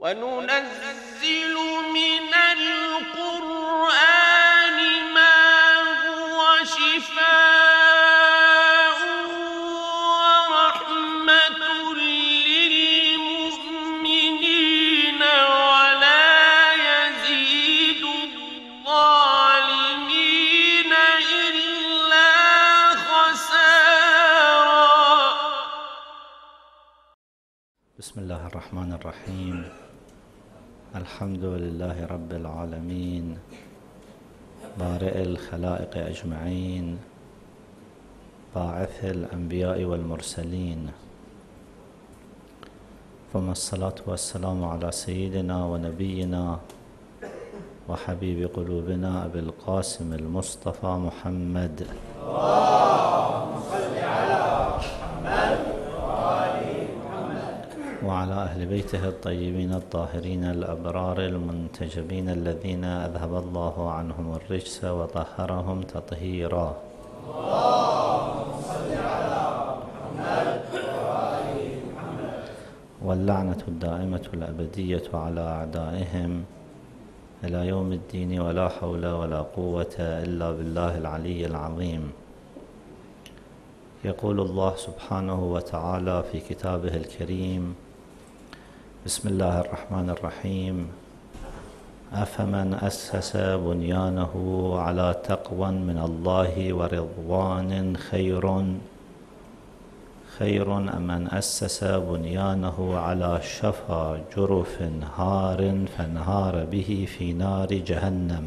وننزل من القرآن ما هو شفاء ورحمة للمؤمنين ولا يزيد الظالمين إلا خسارا. بسم الله الرحمن الرحيم. الحمد لله رب العالمين بارئ الخلائق أجمعين باعث الأنبياء والمرسلين، ثم الصلاة والسلام على سيدنا ونبينا وحبيب قلوبنا أبي القاسم المصطفى محمد. اللهم صل على محمد وعلى أهل بيته الطيبين الطاهرين الأبرار المنتجبين الذين أذهب الله عنهم الرجس وطهرهم تطهيرا. اللهم صل على محمد وآل محمد. واللعنة الدائمة الأبدية على أعدائهم إلى يوم الدين، ولا حول ولا قوة إلا بالله العلي العظيم. يقول الله سبحانه وتعالى في كتابه الكريم: بسم الله الرحمن الرحيم. أفمن أسس بنيانه على تقوى من الله ورضوان خير أم من أسس بنيانه على شفا جرف هار فانهار به في نار جهنم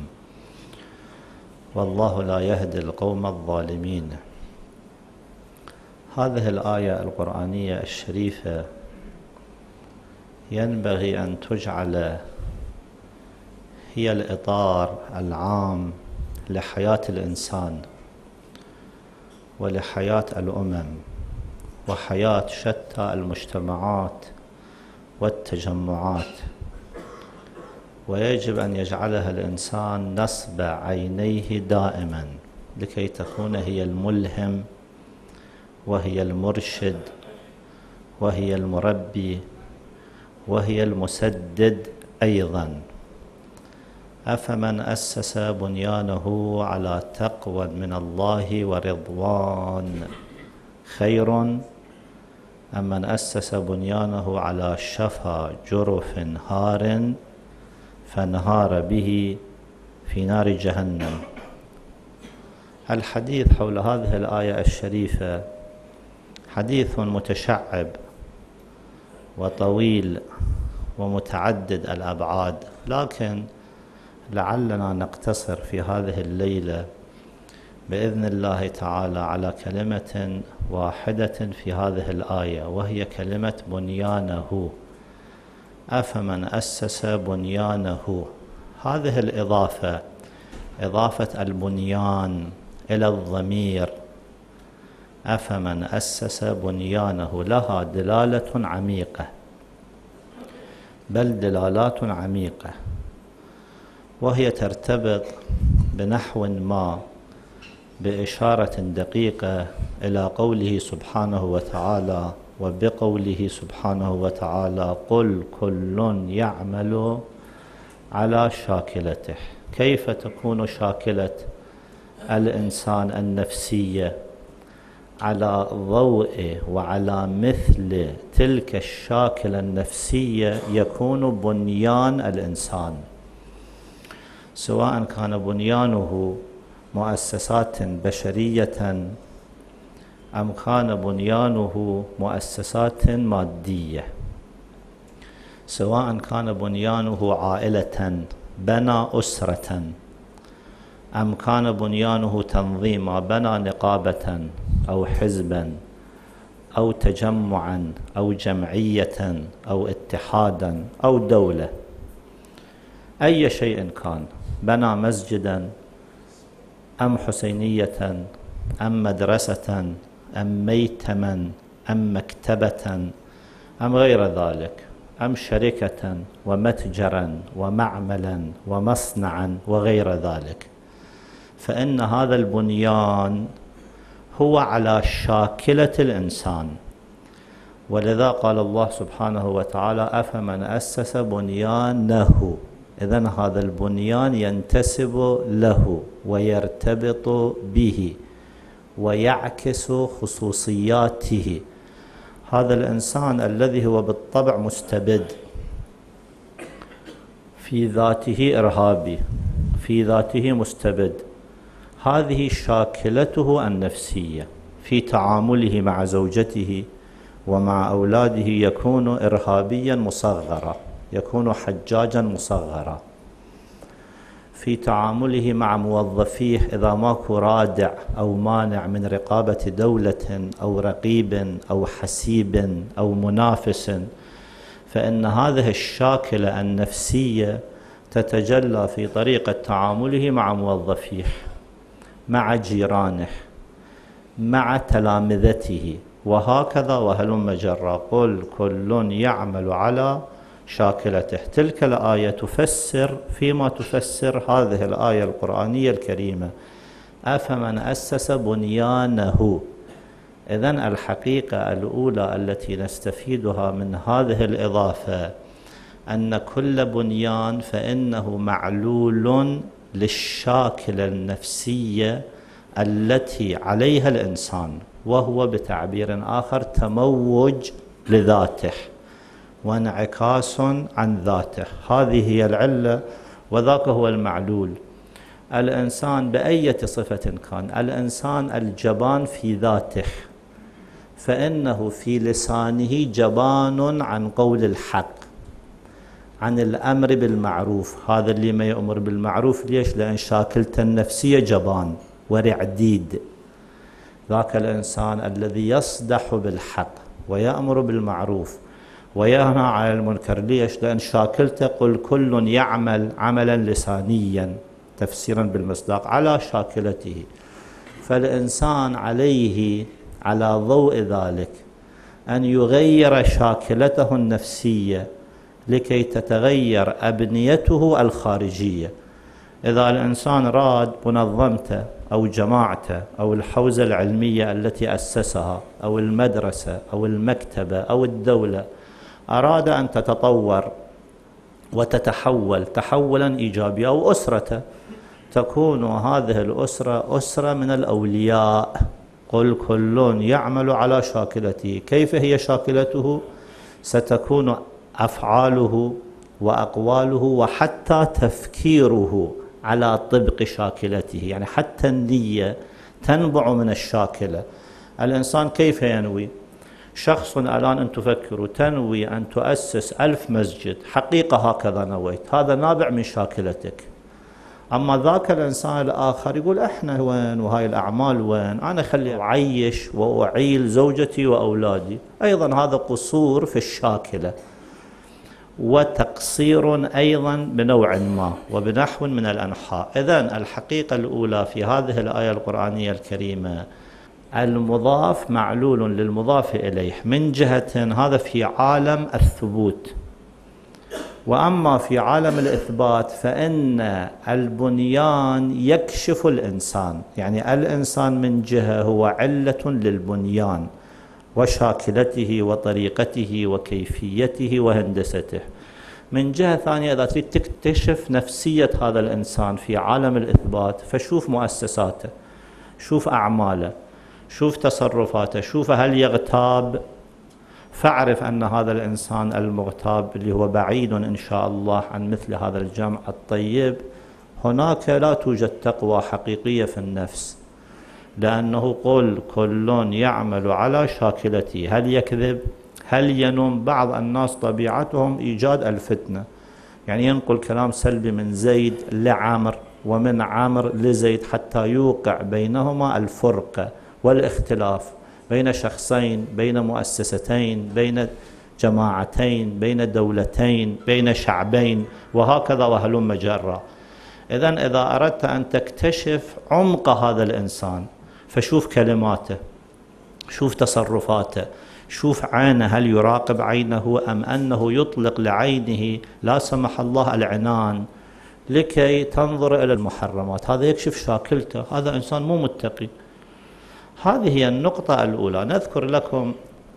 والله لا يهدي القوم الظالمين. هذه الآية القرآنية الشريفة ينبغي أن تجعل هي الإطار العام لحياة الإنسان ولحياة الأمم وحياة شتى المجتمعات والتجمعات، ويجب أن يجعلها الإنسان نصب عينيه دائما لكي تكون هي الملهم وهي المرشد وهي المربي وهي المسدد أيضا. أفمن أسس بنيانه على تقوى من الله ورضوان خير أم من أسس بنيانه على شفا جرف هار فانهار به في نار جهنم. الحديث حول هذه الآية الشريفة حديث متشعب وطويل ومتعدد الأبعاد، لكن لعلنا نقتصر في هذه الليلة بإذن الله تعالى على كلمة واحدة في هذه الآية، وهي كلمة بنيانه. أفمن أسس بنيانه، هذه الإضافة، إضافة البنيان إلى الضمير أفمن أسس بنيانه، لها دلالة عميقة، بل دلالات عميقة، وهي ترتبط بنحو ما بإشارة دقيقة إلى قوله سبحانه وتعالى، وبقوله سبحانه وتعالى: قل كل يعمل على شاكلته. كيف تكون شاكلة الإنسان النفسية؟ على ضوء وعلى مثل تلك الشاكلة النفسية يكون بنيان الإنسان، سواء كان بنيانه مؤسسات بشرية أم كان بنيانه مؤسسات مادية، سواء كان بنيانه عائلة بنى أسرة أم كان بنيانه تنظيما بنى نقابة أو حزبا أو تجمعا أو جمعية أو اتحادا أو دولة، أي شيء كان، بنى مسجدا أم حسينية أم مدرسة أم ميتما أم مكتبة أم غير ذلك، أم شركة ومتجرا ومعملا ومصنعا وغير ذلك، فإن هذا البنيان هو على شاكلة الإنسان، ولذا قال الله سبحانه وتعالى أفمن أسس بنيانه. إذن هذا البنيان ينتسب له ويرتبط به ويعكس خصوصياته. هذا الإنسان الذي هو بالطبع مستبد، في ذاته إرهابي، في ذاته مستبد، هذه شاكلته النفسية. في تعامله مع زوجته ومع أولاده يكون إرهابيا مصغرا، يكون حجاجا مصغرا. في تعامله مع موظفيه إذا ماكو رادع أو مانع من رقابة دولة أو رقيب أو حسيب أو منافس، فإن هذه الشاكلة النفسية تتجلى في طريقة تعامله مع موظفيه، مع جيرانه، مع تلامذته، وهكذا وهلم جرا. قل كل يعمل على شاكلته. تلك الآية تفسر فيما تفسر هذه الآية القرآنية الكريمة أفمن أسس بنيانه. إذن الحقيقة الأولى التي نستفيدها من هذه الإضافة أن كل بنيان فإنه معلول للشاكلة النفسية التي عليها الإنسان، وهو بتعبير آخر تموج لذاته وانعكاس عن ذاته. هذه هي العلة وذاك هو المعلول. الإنسان بأية صفة كان، الإنسان الجبان في ذاته، فإنه في لسانه جبان عن قول الحق، عن الأمر بالمعروف. هذا اللي ما يأمر بالمعروف ليش؟ لأن شاكلته النفسية جبان ورعديد. ذاك الإنسان الذي يصدح بالحق ويأمر بالمعروف وينهى عن المنكر ليش؟ لأن شاكلته قل كل يعمل عملا لسانيا تفسيرا بالمصداق على شاكلته. فالإنسان عليه على ضوء ذلك أن يغير شاكلته النفسية لكي تتغير أبنيته الخارجية. إذا الإنسان راد منظمته أو جماعته أو الحوزة العلمية التي أسسها أو المدرسة أو المكتبة أو الدولة أراد أن تتطور وتتحول تحولا إيجابيا، أو أسرته تكون هذه الأسرة أسرة من الأولياء. قل كل يعمل على شاكلته. كيف هي شاكلته؟ ستكون أفعاله وأقواله وحتى تفكيره على طبق شاكلته، يعني حتى النية تنبع من الشاكلة. الإنسان كيف ينوي؟ شخص الآن أن تفكروا تنوي أن تؤسس 1000 مسجد، حقيقة هكذا نويت، هذا نابع من شاكلتك. أما ذاك الإنسان الآخر يقول إحنا وين وهاي الأعمال وين، أنا خلي أعيش وأعيل زوجتي وأولادي. أيضا هذا قصور في الشاكلة وتقصير أيضا بنوع ما وبنحو من الأنحاء. إذن الحقيقة الأولى في هذه الآية القرآنية الكريمة المضاف معلول للمضاف إليه من جهة، هذا في عالم الثبوت. وأما في عالم الإثبات فإن البنيان يكشف الإنسان، يعني الإنسان من جهة هو علة للبنيان وشاكلته وطريقته وكيفيته وهندسته. من جهة ثانية إذا تريد تكتشف نفسية هذا الإنسان في عالم الإثبات فشوف مؤسساته، شوف أعماله، شوف تصرفاته، شوف هل يغتاب، فاعرف أن هذا الإنسان المغتاب اللي هو بعيد إن شاء الله عن مثل هذا الجمع الطيب هناك لا توجد تقوى حقيقية في النفس، لأنه قل كل يعمل على شاكلته. هل يكذب؟ هل ينم؟ بعض الناس طبيعتهم إيجاد الفتنة، يعني ينقل كلام سلبي من زيد لعمر ومن عمر لزيد حتى يوقع بينهما الفرقة والاختلاف بين شخصين، بين مؤسستين، بين جماعتين، بين دولتين، بين شعبين، وهكذا وهلم جرا. إذن إذا أردت أن تكتشف عمق هذا الإنسان فشوف كلماته، شوف تصرفاته، شوف عينه، هل يراقب عينه أم أنه يطلق لعينه لا سمح الله العنان لكي تنظر إلى المحرمات. هذا يكشف شاكلته، هذا إنسان مو متقي. هذه هي النقطة الأولى. نذكر لكم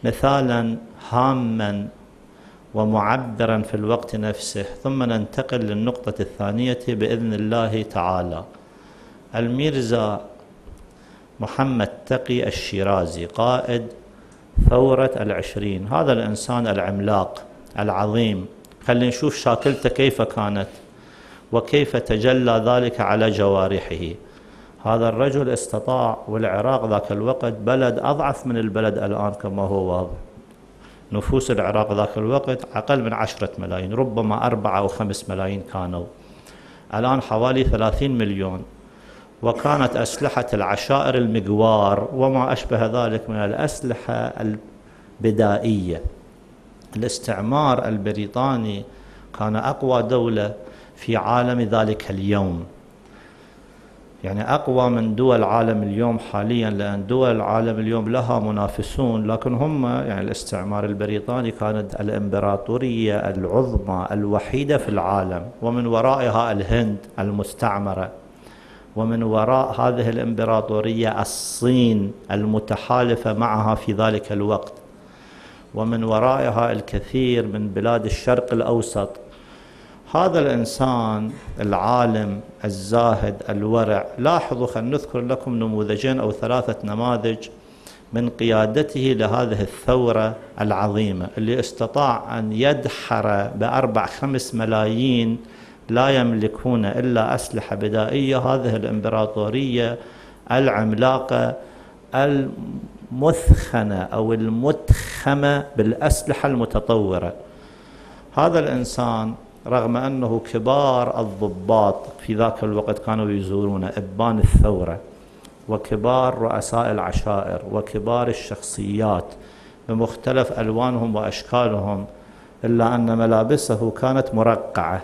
مثالا هاما ومعبرا في الوقت نفسه، ثم ننتقل للنقطة الثانية بإذن الله تعالى. الميرزا محمد تقي الشيرازي قائد ثورة 20، هذا الإنسان العملاق العظيم، خلينا نشوف شاكلته كيف كانت وكيف تجلى ذلك على جوارحه. هذا الرجل استطاع، والعراق ذاك الوقت بلد أضعف من البلد الآن كما هو واضح، نفوس العراق ذاك الوقت أقل من 10 ملايين، ربما 4 أو 5 ملايين كانوا، الآن حوالي 30 مليون. وكانت أسلحة العشائر المقوار وما أشبه ذلك من الأسلحة البدائية. الاستعمار البريطاني كان أقوى دولة في عالم ذلك اليوم، يعني أقوى من دول العالم اليوم حاليا، لأن دول العالم اليوم لها منافسون، لكن هم يعني الاستعمار البريطاني كانت الإمبراطورية العظمى الوحيدة في العالم، ومن ورائها الهند المستعمرة، ومن وراء هذه الإمبراطورية الصين المتحالفة معها في ذلك الوقت، ومن ورائها الكثير من بلاد الشرق الأوسط. هذا الإنسان العالم الزاهد الورع، لاحظوا خلينا نذكر لكم نموذجين أو 3 نماذج من قيادته لهذه الثورة العظيمة، اللي استطاع أن يدحر ب4-5 ملايين لا يملكون إلا أسلحة بدائية هذه الإمبراطورية العملاقة المثخنة أو المتخمة بالأسلحة المتطورة. هذا الإنسان رغم أنه كبار الضباط في ذاك الوقت كانوا يزورون إبان الثورة، وكبار رؤساء العشائر، وكبار الشخصيات بمختلف ألوانهم وأشكالهم، إلا أن ملابسه كانت مرقعة.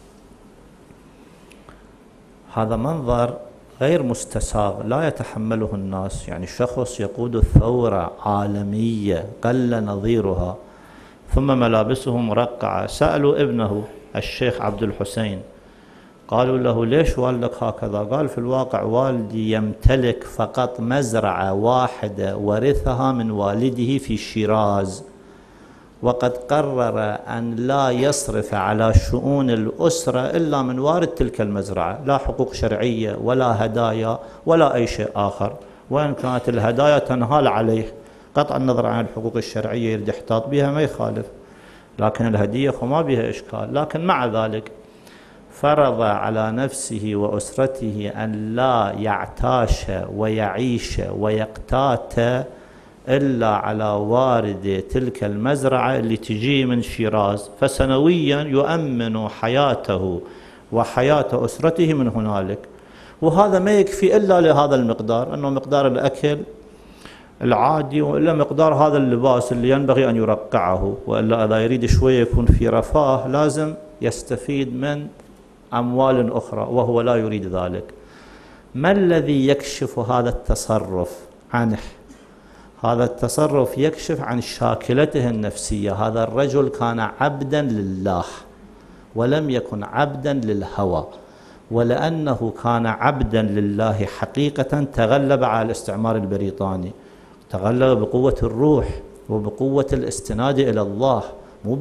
هذا منظر غير مستساغ لا يتحمله الناس، يعني شخص يقود الثورة عالمية قل نظيرها ثم ملابسه مرقعة. سألوا ابنه الشيخ عبد الحسين، قالوا له ليش والدك هكذا؟ قال في الواقع والدي يمتلك فقط مزرعة واحدة ورثها من والده في شيراز، وقد قرر أن لا يصرف على شؤون الأسرة إلا من وارد تلك المزرعة، لا حقوق شرعية ولا هدايا ولا أي شيء آخر، وإن كانت الهدايا تنهال عليه قطع النظر عن الحقوق الشرعية يريد يحتاط بها ما يخالف، لكن الهدية ما بها إشكال. لكن مع ذلك فرض على نفسه وأسرته أن لا يعتاش ويعيش ويقتات إلا على وارد تلك المزرعة اللي تجي من شيراز، فسنويا يؤمن حياته وحياة أسرته من هنالك. وهذا ما يكفي إلا لهذا المقدار، أنه مقدار الأكل العادي، وإلا مقدار هذا اللباس اللي ينبغي أن يرقعه، وإلا إذا يريد شوية يكون في رفاه لازم يستفيد من أموال أخرى، وهو لا يريد ذلك. ما الذي يكشف هذا التصرف عنه؟ هذا التصرف يكشف عن شاكلته النفسية. هذا الرجل كان عبدا لله ولم يكن عبدا للهوى، ولأنه كان عبدا لله حقيقة تغلب على الاستعمار البريطاني، تغلب بقوة الروح وبقوة الاستناد إلى الله، مو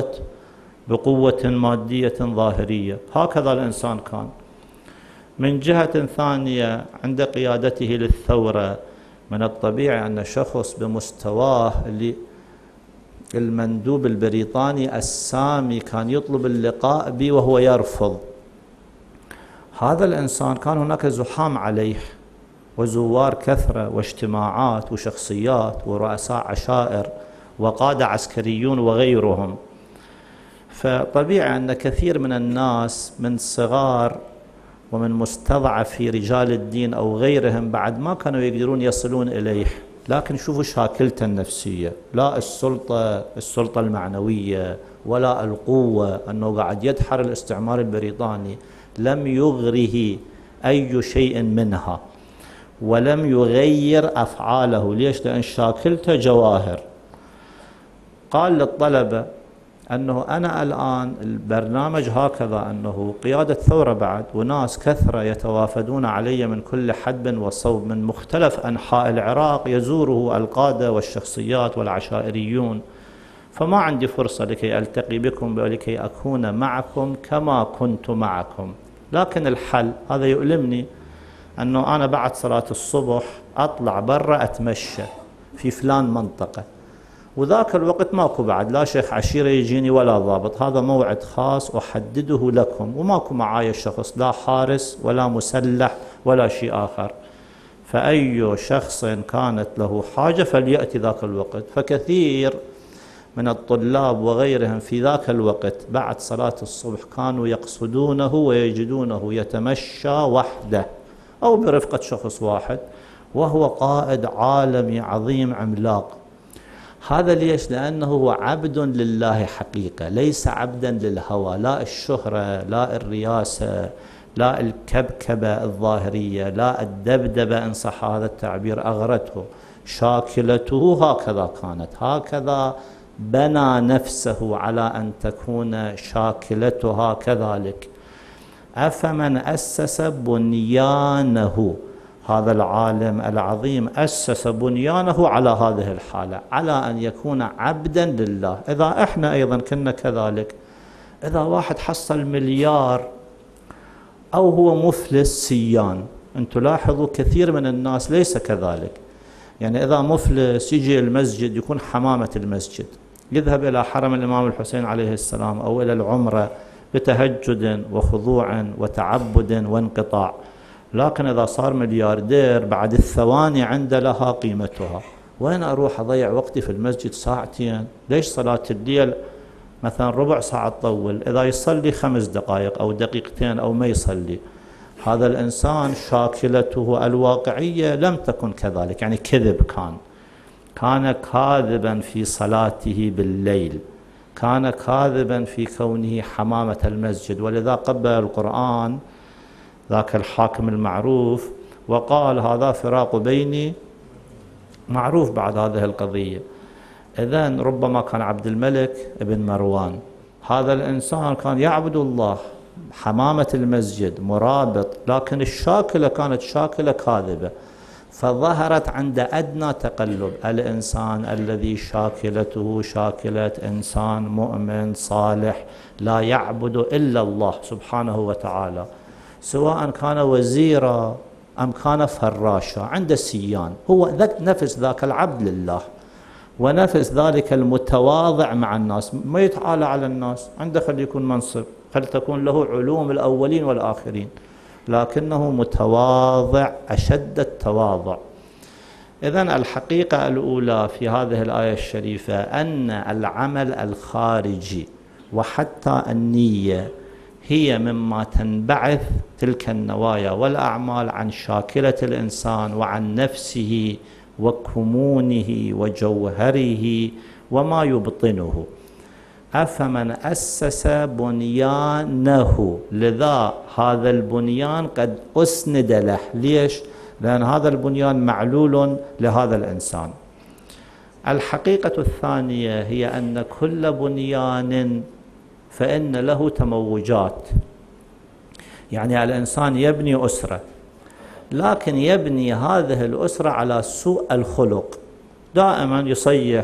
بقوة مادية ظاهرية. هكذا الإنسان كان. من جهة ثانية عند قيادته للثورة من الطبيعي أن شخص بمستواه اللي المندوب البريطاني السامي كان يطلب اللقاء به وهو يرفض. هذا الإنسان كان هناك زحام عليه وزوار كثرة واجتماعات وشخصيات ورؤساء عشائر وقادة عسكريون وغيرهم، فطبيعي أن كثير من الناس من صغار ومن مستضعفي رجال الدين أو غيرهم بعد ما كانوا يقدرون يصلون إليه. لكن شوفوا شاكلته النفسية، لا السلطة المعنوية ولا القوة، أنه قاعد يدحر الاستعمار البريطاني، لم يغره أي شيء منها ولم يغير أفعاله. ليش؟ لأن شاكلته جواهر. قال للطلبة أنه أنا الآن البرنامج هكذا، أنه قيادة ثورة بعد وناس كثرة يتوافدون علي من كل حدب وصوب من مختلف أنحاء العراق، يزوره القادة والشخصيات والعشائريون، فما عندي فرصة لكي ألتقي بكم ولكي أكون معكم كما كنت معكم. لكن الحل هذا يؤلمني، أنه أنا بعد صلاة الصبح أطلع برا أتمشى في فلان منطقة، وذاك الوقت ماكو بعد لا شيخ عشيرة يجيني ولا ضابط، هذا موعد خاص أحدده لكم، وماكو معايا شخص لا حارس ولا مسلح ولا شيء آخر، فأي شخص كانت له حاجة فليأتي ذاك الوقت. فكثير من الطلاب وغيرهم في ذاك الوقت بعد صلاة الصبح كانوا يقصدونه ويجدونه يتمشى وحده أو برفقة شخص واحد، وهو قائد عالمي عظيم عملاق. هذا ليش؟ لأنه هو عبد لله حقيقة، ليس عبدا للهوى، لا الشهرة، لا الرياسة، لا الكبكبة الظاهرية، لا الدبدبة إن صح هذا التعبير أغرته. شاكلته هكذا كانت، هكذا بنى نفسه على أن تكون شاكلتها كذلك. أفمن أسس بنيانه، هذا العالم العظيم أسس بنيانه على هذه الحالة، على أن يكون عبدا لله. إذا إحنا أيضا كنا كذلك، إذا واحد حصل مليار أو هو مفلس سيان، أنتم لاحظوا كثير من الناس ليس كذلك، يعني إذا مفلس يجي المسجد يكون حمامة المسجد، يذهب إلى حرم الإمام الحسين عليه السلام أو إلى العمرة بتهجد وخضوع وتعبد وانقطاع. لكن إذا صار ملياردير بعد الثواني عنده لها قيمتها. وين أروح أضيع وقتي في المسجد ساعتين؟ ليش صلاة الليل مثلا ربع ساعة تطول، إذا يصلي 5 دقائق أو دقيقتين أو ما يصلي. هذا الإنسان شاكلته الواقعية لم تكن كذلك، يعني كذب، كان كاذبا في صلاته بالليل، كان كاذبا في كونه حمامة المسجد. ولذا قبل القرآن ذاك الحاكم المعروف وقال هذا فراق بيني، معروف بعد هذه القضية. إذن ربما كان عبد الملك ابن مروان، هذا الإنسان كان يعبد الله، حمامة المسجد، مرابط، لكن الشاكلة كانت شاكلة كاذبة، فظهرت عند أدنى تقلب. الإنسان الذي شاكلته شاكلة إنسان مؤمن صالح لا يعبد إلا الله سبحانه وتعالى، سواء كان وزيرا أم كان فراشا عند السيان، هو نفس ذاك العبد لله، ونفس ذلك المتواضع مع الناس، ما يتعالى على الناس، عنده خلي يكون منصب، خل تكون له علوم الأولين والآخرين، لكنه متواضع أشد التواضع. إذن الحقيقة الأولى في هذه الآية الشريفة أن العمل الخارجي وحتى النية هي مما تنبعث تلك النوايا والأعمال عن شاكلة الإنسان وعن نفسه وكمونه وجوهره وما يبطنه. أفمن أسس بنيانه، لذا هذا البنيان قد أسند له. ليش؟ لأن هذا البنيان معلول لهذا الإنسان. الحقيقة الثانية هي أن كل بنيان فإن له تموجات، يعني الإنسان يبني أسرة، لكن يبني هذه الأسرة على سوء الخلق، دائما يصيح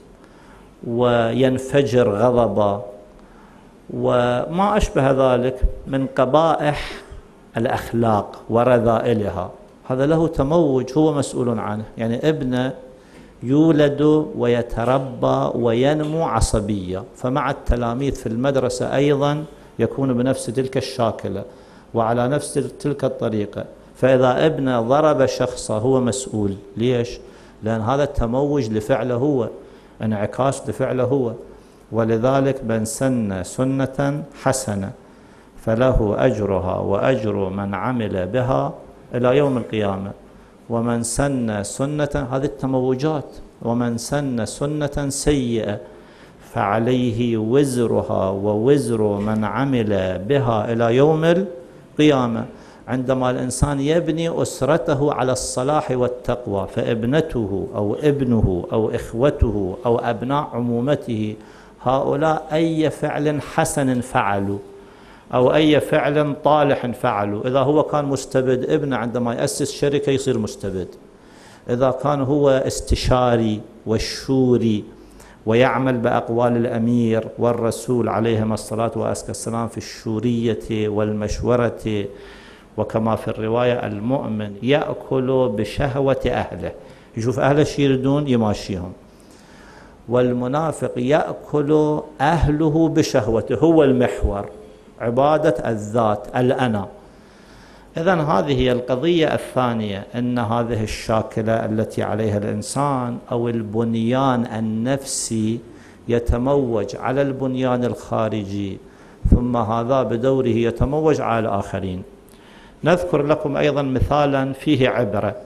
وينفجر غضبا وما أشبه ذلك من قبائح الأخلاق ورذائلها. هذا له تموج هو مسؤول عنه، يعني ابنه يولد ويتربى وينمو عصبية، فمع التلاميذ في المدرسة أيضا يكون بنفس تلك الشاكلة وعلى نفس تلك الطريقة. فإذا ابنه ضرب شخصا هو مسؤول. ليش؟ لأن هذا التموج لفعله هو، انعكاس لفعله هو. ولذلك من سن سنة حسنة فله أجرها وأجر من عمل بها إلى يوم القيامة، ومن سن سنة، هذه التموجات، ومن سن سنة سيئة فعليه وزرها ووزر من عمل بها إلى يوم القيامة. عندما الإنسان يبني أسرته على الصلاح والتقوى، فابنته أو ابنه أو إخوته أو أبناء عمومته هؤلاء أي فعل حسن فعلوا أو أي فعل طالح فعلوا. إذا هو كان مستبد، ابنه عندما يأسس شركة يصير مستبد. إذا كان هو استشاري والشوري ويعمل بأقوال الأمير والرسول عليهما الصلاة والسلام في الشورية والمشورة، وكما في الرواية المؤمن يأكل بشهوة أهله، يشوف أهله شي يردون يماشيهم، والمنافق يأكل أهله بشهوته، هو المحور، عبادة الذات الأنا. إذن هذه هي القضية الثانية، أن هذه الشاكلة التي عليها الإنسان أو البنيان النفسي يتموج على البنيان الخارجي، ثم هذا بدوره يتموج على الآخرين. نذكر لكم أيضا مثالا فيه عبرة،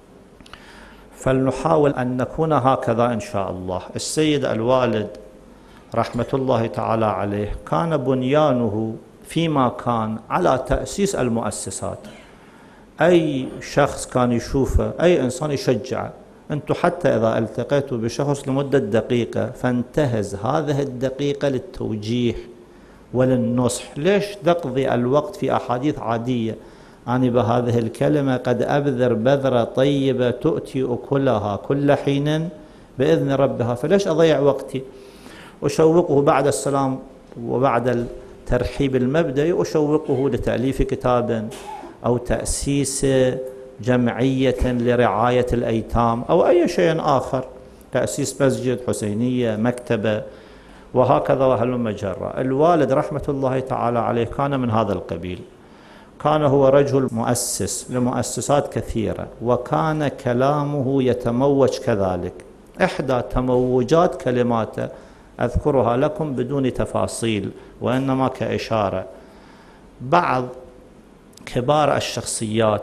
فلنحاول أن نكون هكذا إن شاء الله. السيد الوالد رحمة الله تعالى عليه كان بنيانه فيما كان على تأسيس المؤسسات. أي شخص كان يشوفه، أي إنسان يشجعه. أنتم حتى إذا التقيتوا بشخص لمدة دقيقة فانتهز هذه الدقيقة للتوجيه وللنصح. ليش تقضي الوقت في أحاديث عادية؟ أنا بهذه الكلمة قد أبذر بذرة طيبة تؤتي أكلها كل حين بإذن ربها، فليش أضيع وقتي؟ أشوقه بعد السلام وبعد الترحيب المبدئي، أشوقه لتأليف كتاب أو تأسيس جمعية لرعاية الأيتام أو أي شيء آخر، تأسيس مسجد، حسينية، مكتبة، وهكذا وهلم جرا. الوالد رحمة الله تعالى عليه كان من هذا القبيل، كان هو رجل مؤسس لمؤسسات كثيرة، وكان كلامه يتموج كذلك. إحدى تموجات كلماته أذكرها لكم بدون تفاصيل وإنما كإشارة. بعض كبار الشخصيات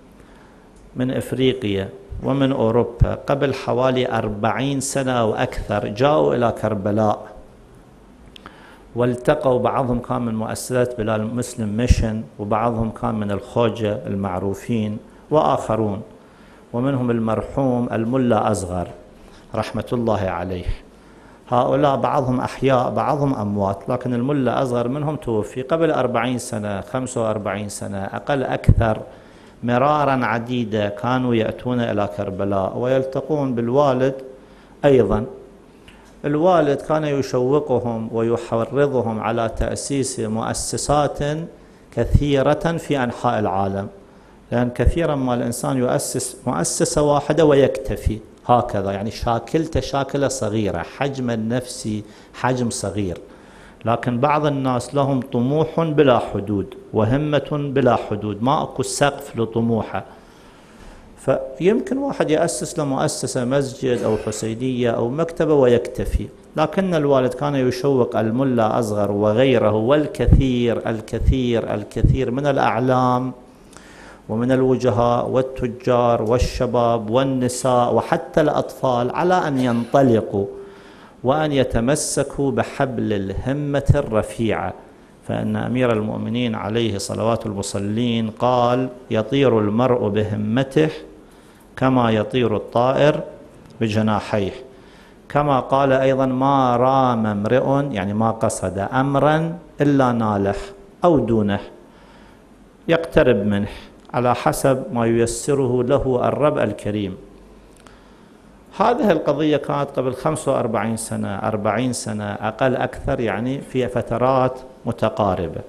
من إفريقيا ومن أوروبا قبل حوالي 40 سنة أو أكثر جاءوا إلى كربلاء والتقوا. بعضهم كان من مؤسسات بلال مسلم ميشن، وبعضهم كان من الخوجة المعروفين وآخرون، ومنهم المرحوم الملا أصغر رحمة الله عليه. هؤلاء بعضهم أحياء بعضهم أموات، لكن الملا أصغر منهم توفي قبل 40 سنة 45 سنة أقل أكثر. مرارا عديدة كانوا يأتون إلى كربلاء ويلتقون بالوالد أيضا. الوالد كان يشوقهم ويحرضهم على تأسيس مؤسسات كثيرة في أنحاء العالم، لأن كثيرا ما الإنسان يؤسس مؤسسة واحدة ويكتفي هكذا، يعني شاكلة صغيرة، حجم النفسي حجم صغير. لكن بعض الناس لهم طموح بلا حدود وهمة بلا حدود، ما أكو سقف لطموحه. فيمكن واحد يأسس لمؤسسة مسجد أو حسينية أو مكتبة ويكتفي، لكن الوالد كان يشوق الملا أصغر وغيره والكثير الكثير الكثير من الأعلام ومن الوجهاء والتجار والشباب والنساء وحتى الأطفال على أن ينطلقوا وأن يتمسكوا بحبل الهمة الرفيعة. فإن أمير المؤمنين عليه صلوات المصلين قال: يطير المرء بهمته كما يطير الطائر بجناحيه. كما قال أيضا: ما رام امرئ، يعني ما قصد أمرا إلا ناله أو دونه، يقترب منه على حسب ما ييسره له الرب الكريم. هذه القضية كانت قبل 45 سنة 40 سنة أقل أكثر، يعني في فترات متقاربة.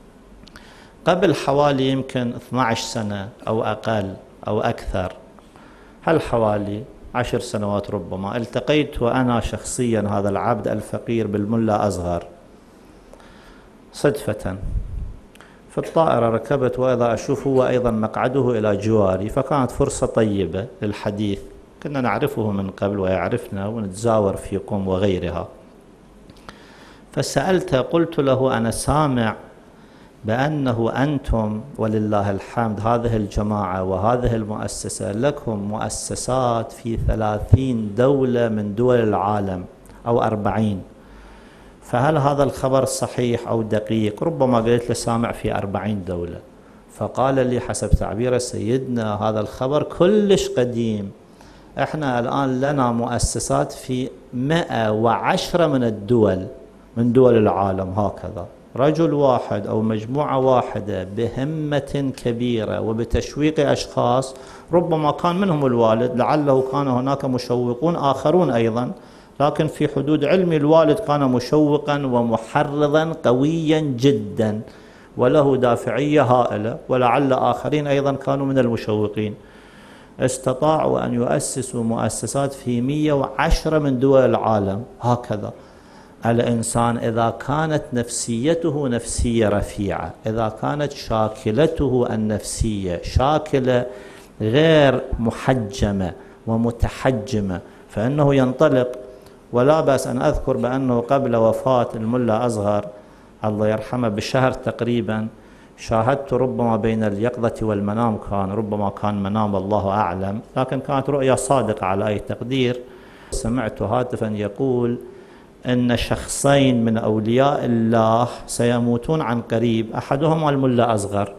قبل حوالي يمكن 12 سنة أو أقل أو أكثر، هل حوالي 10 سنوات ربما، التقيت وأنا شخصيا هذا العبد الفقير بالملا أصغر صدفة في الطائرة. ركبت وإذا أشوف هو أيضا مقعده إلى جواري، فكانت فرصة طيبة للحديث. كنا نعرفه من قبل ويعرفنا ونتزاور في قم وغيرها. فسألته، قلت له: أنا سامع بأنه أنتم ولله الحمد هذه الجماعة وهذه المؤسسة لكم مؤسسات في 30 دولة من دول العالم أو 40، فهل هذا الخبر صحيح أو دقيق؟ ربما قلت له سامع في 40 دولة. فقال لي حسب تعبير سيدنا: هذا الخبر كلش قديم، احنا الآن لنا مؤسسات في 110 من الدول، من دول العالم. هكذا رجل واحد أو مجموعة واحدة بهمة كبيرة وبتشويق أشخاص، ربما كان منهم الوالد، لعله كان هناك مشوقون آخرون أيضا، لكن في حدود علمي الوالد كان مشوقا ومحرضا قويا جدا وله دافعية هائلة، ولعل آخرين أيضا كانوا من المشوقين. استطاعوا أن يؤسسوا مؤسسات في 110 من دول العالم. هكذا الإنسان إذا كانت نفسيته نفسية رفيعة، إذا كانت شاكلته النفسية شاكلة غير محجمة ومتحجمة، فإنه ينطلق. ولا بأس أن أذكر بأنه قبل وفاة الملا أصغر الله يرحمه بشهر تقريبا، شاهدت ربما بين اليقظة والمنام، ربما كان منام الله أعلم، لكن كانت رؤيا صادقة على أي تقدير. سمعت هاتفا يقول إن شخصين من أولياء الله سيموتون عن قريب، أحدهما الملا أصغر.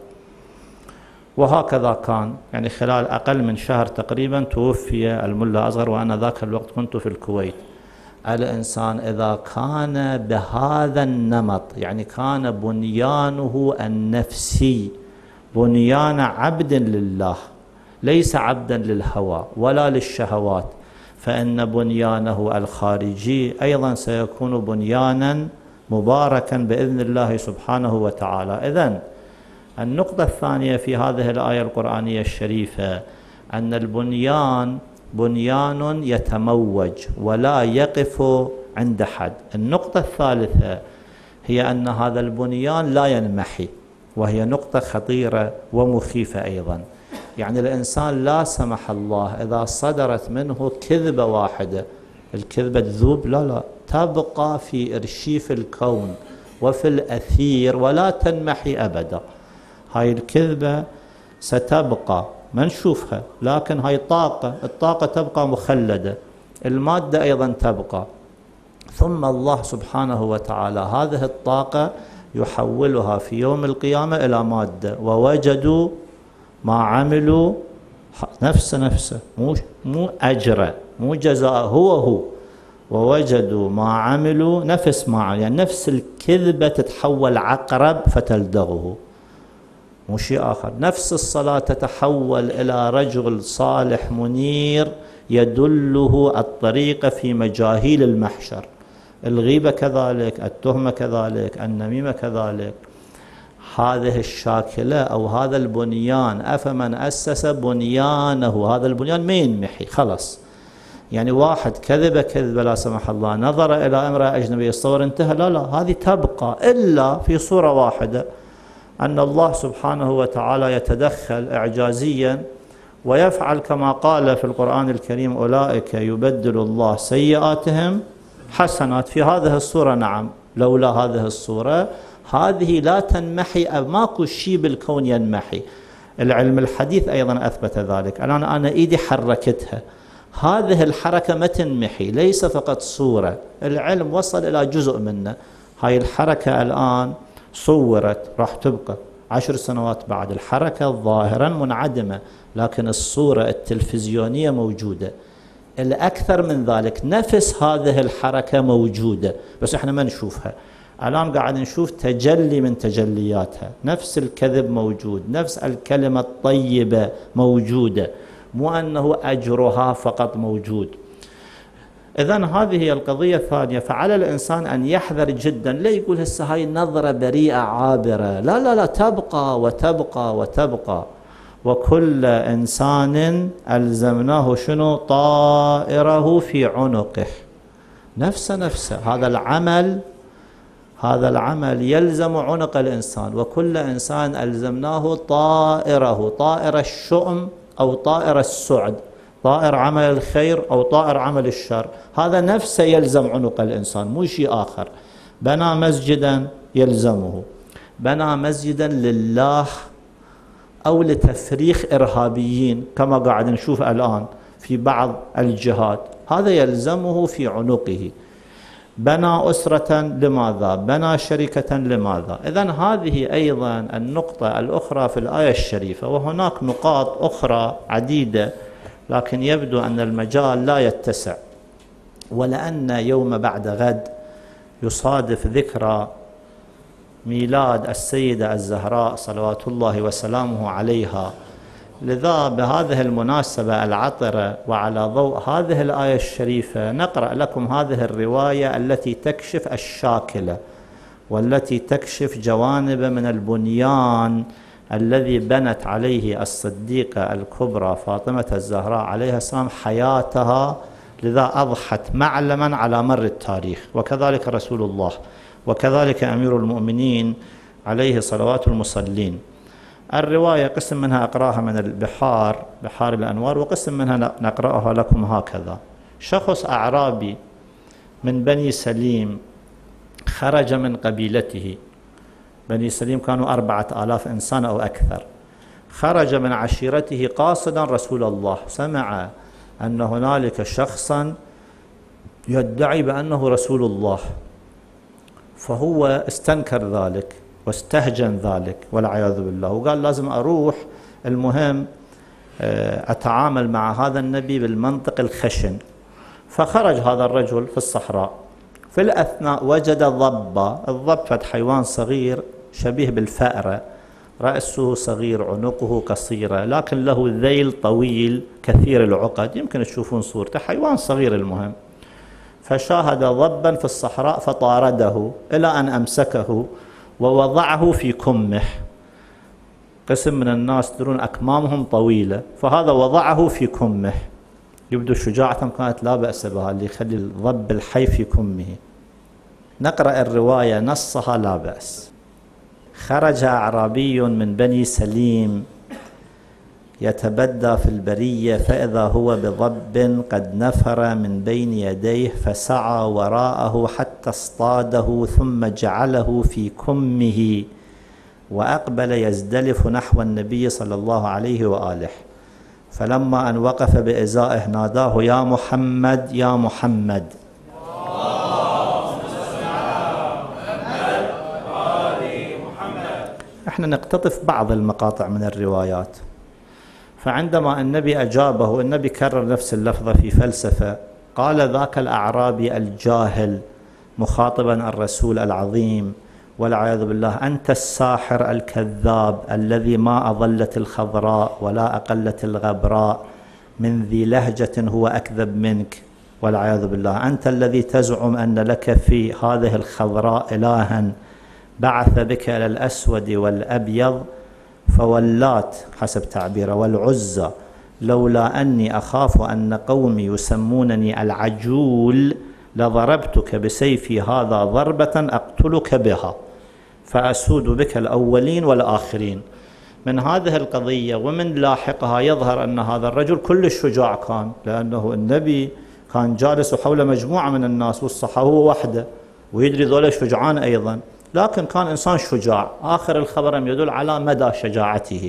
وهكذا كان، يعني خلال أقل من شهر تقريبا توفي الملا أصغر، وأنا ذاك الوقت كنت في الكويت. الإنسان إذا كان بهذا النمط، يعني كان بنيانه النفسي بنيان عبد لله ليس عبدا للهوى ولا للشهوات، فإن بنيانه الخارجي أيضا سيكون بنيانا مباركا بإذن الله سبحانه وتعالى. إذن النقطة الثانية في هذه الآية القرآنية الشريفة أن البنيان بنيان يتموج ولا يقف عند حد. النقطة الثالثة هي أن هذا البنيان لا ينمحي، وهي نقطة خطيرة ومخيفة أيضا. يعني الإنسان لا سمح الله إذا صدرت منه كذبة واحدة، الكذبة تذوب؟ لا، تبقى في إرشيف الكون وفي الأثير ولا تنمحي أبدا. هاي الكذبة ستبقى ما نشوفها، لكن هاي الطاقة تبقى مخلدة، المادة أيضا تبقى، ثم الله سبحانه وتعالى هذه الطاقة يحولها في يوم القيامة إلى مادة. ووجدوا ما عملوا نفسه، مو أجره، مو جزاء، هو ووجدوا ما عملوا نفس ما عملوا، يعني نفس الكذبة تتحول عقرب فتلدغه، مو شيء آخر. نفس الصلاة تتحول إلى رجل صالح منير يدله الطريق في مجاهيل المحشر. الغيبة كذلك، التهمة كذلك، النميمة كذلك. هذه الشاكلة أو هذا البنيان، أفمن أسس بنيانه، هذا البنيان ما ينمحي خلص. يعني واحد كذبة لا سمح الله، نظر إلى امرأة أجنبية الصور انتهى، لا هذه تبقى، إلا في صورة واحدة، أن الله سبحانه وتعالى يتدخل إعجازيا ويفعل كما قال في القرآن الكريم: أولئك يبدل الله سيئاتهم حسنات. في هذه الصورة نعم، لولا هذه الصورة هذه لا تنمحي، ماكو شيء بالكون ينمحي. العلم الحديث أيضا أثبت ذلك. الآن أنا إيدي حركتها، هذه الحركة ما تنمحي، ليس فقط صورة، العلم وصل إلى جزء منه. هاي الحركة الآن صورت، راح تبقى 10 سنوات بعد، الحركة ظاهرا منعدمة، لكن الصورة التلفزيونية موجودة. الأكثر من ذلك نفس هذه الحركة موجودة، بس احنا ما نشوفها. الآن قاعد نشوف تجلي من تجلياتها، نفس الكذب موجود، نفس الكلمة الطيبة موجودة، مو أنه أجرها فقط موجود. إذن هذه هي القضية الثانية. فعلى الإنسان أن يحذر جدا، لا يقول هسه هاي نظرة بريئة عابرة، لا تبقى وتبقى وتبقى. وكل إنسان ألزمناه شنو؟ طائره في عنقه، نفسه. هذا العمل يلزم عنق الإنسان، وكل إنسان ألزمناه طائره، طائر الشؤم أو طائر السعد، طائر عمل الخير أو طائر عمل الشر، هذا نفسه يلزم عنق الإنسان، مو شيء آخر. بنى مسجدا يلزمه، بنى مسجدا لله أو لتفريخ إرهابيين كما قاعد نشوف الآن في بعض الجهات، هذا يلزمه في عنقه. بنى أسرة لماذا؟ بنى شركة لماذا؟ إذن هذه أيضا النقطة الأخرى في الآية الشريفة. وهناك نقاط أخرى عديدة لكن يبدو أن المجال لا يتسع، ولأن يوم بعد غد يصادف ذكرى ميلاد السيدة الزهراء صلوات الله وسلامه عليها، لذا بهذه المناسبة العطرة وعلى ضوء هذه الآية الشريفة نقرأ لكم هذه الرواية التي تكشف الشاكلة والتي تكشف جوانب من البنيان الذي بنت عليه الصديقة الكبرى فاطمة الزهراء عليها السلام حياتها، لذا أضحت معلما على مر التاريخ، وكذلك رسول الله، وكذلك أمير المؤمنين عليه صلوات المصلين. الرواية قسم منها أقرأها من البحار، بحار الأنوار، وقسم منها نقرأها لكم هكذا. شخص أعرابي من بني سليم خرج من قبيلته، بني سليم كانوا 4000 إنسان أو أكثر، خرج من عشيرته قاصدا رسول الله، سمع أن هنالك شخصا يدعي بأنه رسول الله، فهو استنكر ذلك واستهجن ذلك والعياذ بالله، وقال لازم أروح، المهم أتعامل مع هذا النبي بالمنطق الخشن. فخرج هذا الرجل في الصحراء، في الأثناء وجد ضبا، الضب حيوان صغير شبيه بالفأرة، رأسه صغير، عنقه قصيرة، لكن له ذيل طويل كثير العقد، يمكن تشوفون صورته، حيوان صغير المهم. فشاهد ضبا في الصحراء فطارده إلى أن أمسكه ووضعه في كمه. قسم من الناس ترون أكمامهم طويلة، فهذا وضعه في كمه، يبدو شجاعتهم كانت لا بأس بها، اللي يخلي الضب الحي في كمه. نقرأ الرواية نصها لا بأس. خرج أعرابي من بني سليم يتبدى في البرية، فإذا هو بضب قد نفر من بين يديه، فسعى وراءه حتى اصطاده ثم جعله في كمه، وأقبل يزدلف نحو النبي صلى الله عليه وآله، فلما أن وقف بإزائه ناداه يا محمد يا محمد. احنا نقتطف بعض المقاطع من الروايات. فعندما النبي أجابه، النبي كرر نفس اللفظة في فلسفة، قال ذاك الأعرابي الجاهل مخاطبا الرسول العظيم والعياذ بالله: أنت الساحر الكذاب الذي ما أضلت الخضراء ولا أقلت الغبراء من ذي لهجة هو أكذب منك والعياذ بالله، أنت الذي تزعم أن لك في هذه الخضراء إلها بعث بك إلى الأسود والأبيض فولات حسب تعبيره والعزى، لولا أني أخاف أن قومي يسمونني العجول لضربتك بسيفي هذا ضربة أقتلك بها فأسود بك الأولين والآخرين. من هذه القضية ومن لاحقها يظهر أن هذا الرجل كل الشجاع كان، لأنه النبي كان جالس حول مجموعة من الناس والصحابة هو وحده، ويدري ذولا شجعان أيضا، لكن كان إنسان شجاع. آخر الخبر يدل على مدى شجاعته.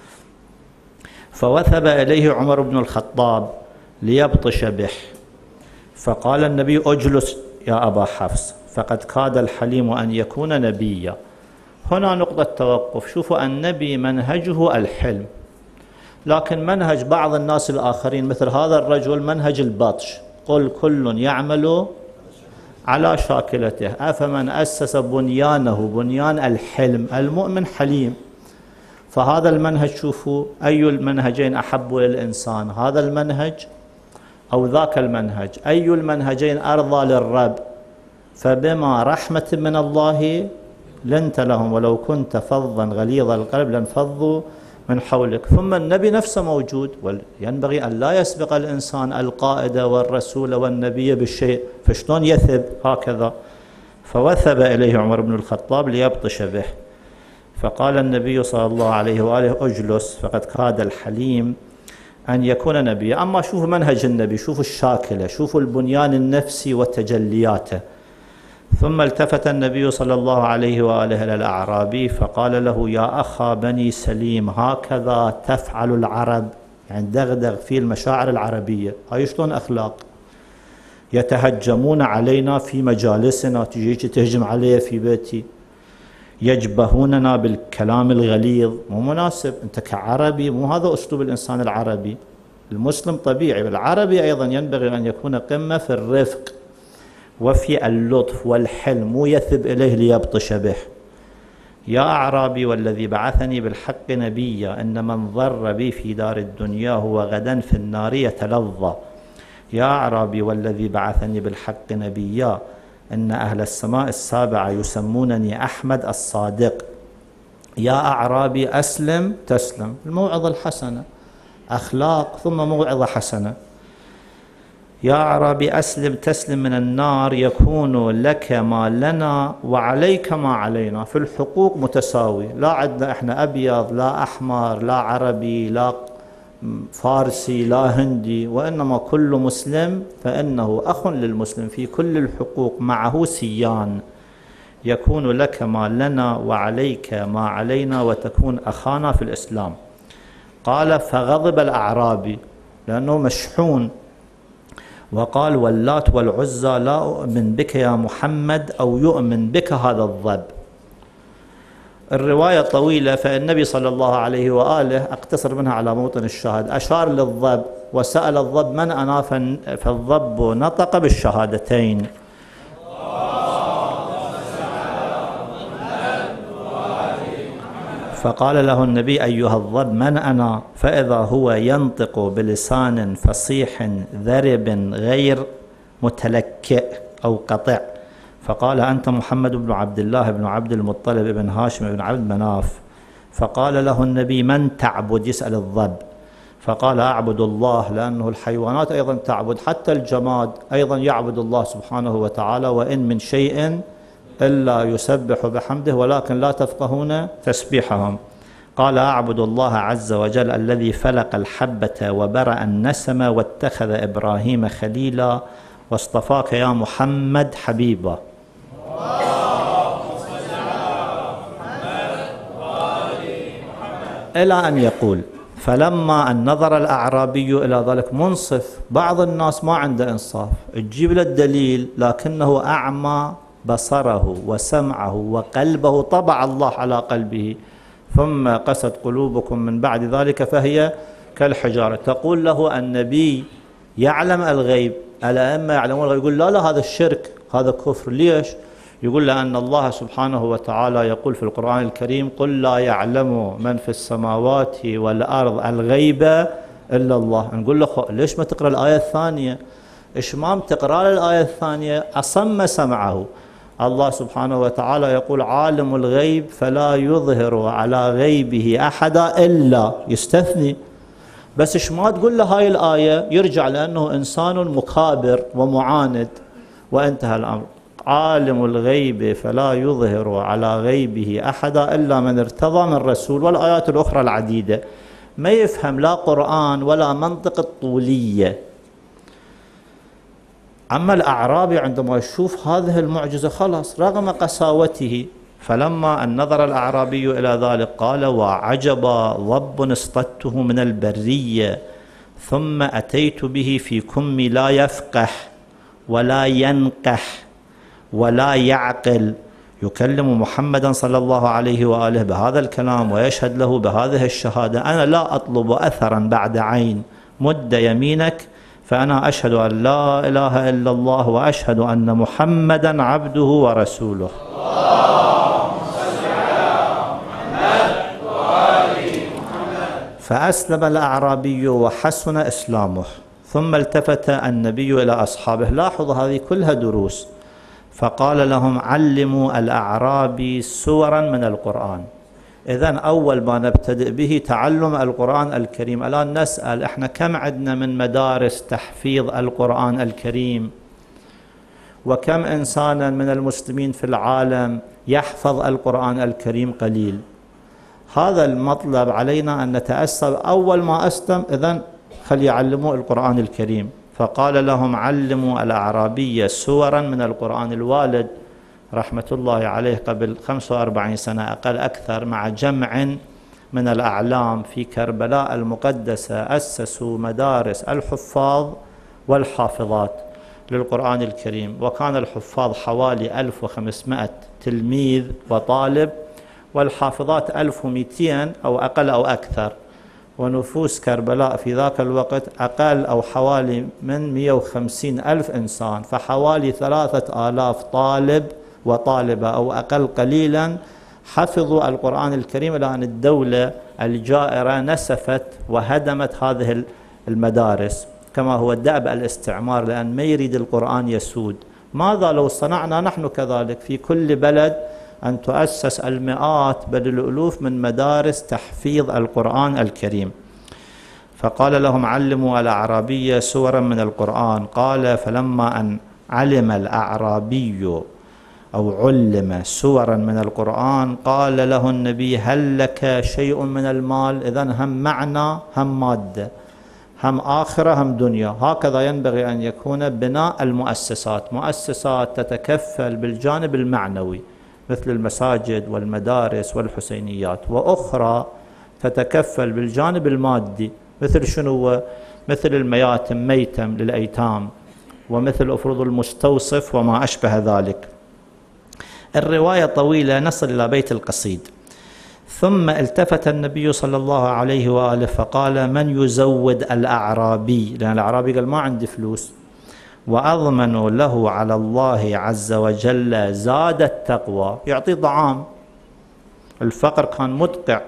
فوثب إليه عمر بن الخطاب ليبطش به، فقال النبي: أجلس يا أبا حفص، فقد كاد الحليم أن يكون نبيا. هنا نقطة توقف. شوفوا، النبي منهجه الحلم، لكن منهج بعض الناس الآخرين مثل هذا الرجل منهج البطش. قل كل يعمل على شاكلته، أفمن أسس بنيانه بنيان الحلم، المؤمن حليم. فهذا المنهج، شوفوا أي المنهجين أحب للإنسان، هذا المنهج أو ذاك المنهج، أي المنهجين أرضى للرب. فبما رحمة من الله لنت لهم ولو كنت فظا غليظ القلب لانفضوا من حولك. ثم النبي نفسه موجود، وينبغي أن لا يسبق الإنسان القائد والرسول والنبي بالشيء، فشلون يثب هكذا؟ فوثب إليه عمر بن الخطاب ليبطش به، فقال النبي صلى الله عليه وآله: أجلس، فقد كاد الحليم أن يكون نبيا. أما شوفوا منهج النبي، شوفوا الشاكلة، شوفوا البنيان النفسي وتجلياته. ثم التفت النبي صلى الله عليه وآله إلى الأعرابي فقال له: يا أخا بني سليم، هكذا تفعل العرب، يعني دغدغ في المشاعر العربية. هاي شلون أخلاق؟ يتهجمون علينا في مجالسنا، تجي تهجم علي في بيتي، يجبهوننا بالكلام الغليظ، مو مناسب، أنت كعربي مو هذا أسلوب الإنسان العربي. المسلم طبيعي، العربي أيضا ينبغي أن يكون قمة في الرفق وفي اللطف والحلم، مو يثب إليه ليبطش به. يا أعرابي والذي بعثني بالحق نبيا إن من ضر بي في دار الدنيا هو غدا في النار يتلظى. يا أعرابي والذي بعثني بالحق نبيا إن أهل السماء السابعة يسمونني أحمد الصادق. يا أعرابي أسلم تسلم، الموعظة الحسنة، أخلاق ثم موعظة حسنة. يا أعرابي أسلم تسلم من النار، يكون لك ما لنا وعليك ما علينا، في الحقوق متساوي، لا عندنا إحنا أبيض لا أحمر لا عربي لا فارسي لا هندي، وإنما كل مسلم فإنه أخ للمسلم في كل الحقوق، معه سيان، يكون لك ما لنا وعليك ما علينا وتكون أخانا في الإسلام. قال فغضب الأعرابي لأنه مشحون وقال واللات والعزى لا أؤمن بك يا محمد أو يؤمن بك هذا الضب. الرواية طويلة، فالنبي صلى الله عليه وآله أقتصر منها على موطن الشاهد، أشار للضب وسأل الضب من أنا، فالضب نطق بالشهادتين. فقال له النبي أيها الضب من أنا، فإذا هو ينطق بلسان فصيح ذرب غير متلكئ أو قطع، فقال أنت محمد بن عبد الله بن عبد المطلب بن هاشم بن عبد مناف. فقال له النبي من تعبد، يسأل الضب، فقال أعبد الله، لأنه الحيوانات أيضا تعبد، حتى الجماد أيضا يعبد الله سبحانه وتعالى، وإن من شيء إلا يسبح بحمده ولكن لا تفقهون تسبيحهم. قال أعبد الله عز وجل الذي فلق الحبة وبرأ النسم واتخذ إبراهيم خليلا واصطفاك يا محمد حبيبا. إلى أن يقول فلما أن نظر الأعرابي إلى ذلك منصف، بعض الناس ما عنده إنصاف، تجيب له الدليل لكنه أعمى بصره وسمعه وقلبه، طبع الله على قلبه، ثم قست قلوبكم من بعد ذلك فهي كالحجارة. تقول له النبي يعلم الغيب، الأئمة يعلمون الغيب، يقول لا هذا الشرك هذا كفر. ليش؟ يقول لأن الله سبحانه وتعالى يقول في القرآن الكريم قل لا يعلم من في السماوات والأرض الغيب إلا الله. نقول له ليش ما تقرأ الآية الثانية؟ إشمام تقرأ الآية الثانية أصم سمعه. الله سبحانه وتعالى يقول عالم الغيب فلا يظهر على غيبه أحدا إلا، يستثني، بس إيش ما تقول له هاي الآية يرجع لأنه إنسان مكابر ومعاند، وانتهى الأمر. عالم الغيب فلا يظهر على غيبه أحدا إلا من ارتضى من رسول، والآيات الأخرى العديدة. ما يفهم لا قرآن ولا منطق الطولية. أما الأعرابي عندما يشوف هذه المعجزة خلاص رغم قساوته. فلما أن نظر الأعرابي إلى ذلك قال وعجبا ضب اصطدته من البرية ثم أتيت به في كمي لا يفقه ولا ينقح ولا يعقل، يكلم محمدا صلى الله عليه وآله بهذا الكلام ويشهد له بهذه الشهادة. أنا لا أطلب أثرا بعد عين، مد يمينك فأنا أشهد أن لا إله إلا الله وأشهد أن محمدا عبده ورسوله. فأسلم الأعرابي وحسن إسلامه، ثم التفت النبي إلى أصحابه. لاحظوا هذه كلها دروس. فقال لهم علموا الأعرابي سورا من القرآن. إذن أول ما نبتدئ به تعلم القرآن الكريم. الآن نسأل إحنا كم عندنا من مدارس تحفيظ القرآن الكريم، وكم إنسانا من المسلمين في العالم يحفظ القرآن الكريم؟ قليل. هذا المطلب علينا أن نتأسى. أول ما أسلم إذن خليعلموا القرآن الكريم. فقال لهم علموا الأعرابي سورا من القرآن. الوالد رحمة الله عليه قبل 45 سنة أقل أكثر مع جمع من الأعلام في كربلاء المقدسة أسسوا مدارس الحفاظ والحافظات للقرآن الكريم، وكان الحفاظ حوالي 1500 تلميذ وطالب، والحافظات 1200 أو أقل أو أكثر. ونفوس كربلاء في ذاك الوقت أقل أو حوالي من 150 ألف إنسان، فحوالي 3000 طالب وطالبة أو أقل قليلا حفظوا القرآن الكريم، لأن الدولة الجائرة نسفت وهدمت هذه المدارس كما هو دأب الاستعمار، لأن ما يريد القرآن يسود. ماذا لو صنعنا نحن كذلك في كل بلد أن تؤسس المئات بل الألوف من مدارس تحفيظ القرآن الكريم؟ فقال لهم علموا الأعرابية سورا من القرآن. قال فلما أن علم الأعرابي أو علم سورا من القرآن قال له النبي هل لك شيء من المال؟ إذن هم معنى هم مادة، هم آخرة هم دنيا. هكذا ينبغي أن يكون بناء المؤسسات، مؤسسات تتكفل بالجانب المعنوي مثل المساجد والمدارس والحسينيات، وأخرى تتكفل بالجانب المادي مثل شنو؟ مثل المياتم، ميتم للأيتام، ومثل أفرض المستوصف وما أشبه ذلك. الرواية طويلة، نصل إلى بيت القصيد. ثم التفت النبي صلى الله عليه وآله فقال من يزود الأعرابي؟ لأن الأعرابي قال ما عندي فلوس. وأضمن له على الله عز وجل زاد التقوى، يعطي طعام، الفقر كان مدقع.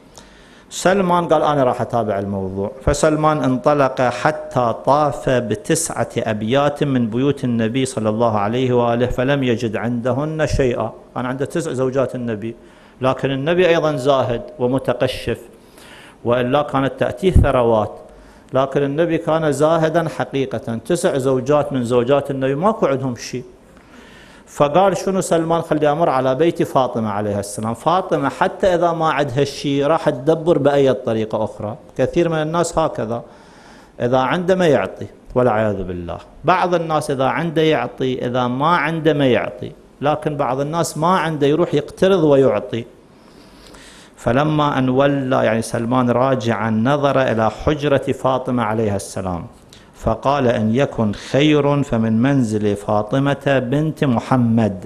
سلمان قال أنا راح أتابع الموضوع، فسلمان انطلق حتى طاف ب9 أبيات من بيوت النبي صلى الله عليه وآله فلم يجد عندهن شيئا. كان عنده 9 زوجات النبي، لكن النبي أيضا زاهد ومتقشف، وإلا كانت تأتيه ثروات، لكن النبي كان زاهدا حقيقة. 9 زوجات من زوجات النبي ماكو عندهم شيء. فقال شنو سلمان؟ خلي أمر على بيت فاطمة عليها السلام. فاطمة حتى إذا ما عندها الشيء راح تدبر بأي طريقة أخرى. كثير من الناس هكذا، إذا عنده ما يعطي والعياذ بالله. بعض الناس إذا عنده يعطي، إذا ما عنده ما يعطي، لكن بعض الناس ما عنده يروح يقترض ويعطي. فلما أن ولى يعني سلمان راجعا نظر إلى حجرة فاطمة عليها السلام فقال إن يكن خير فمن منزل فاطمة بنت محمد.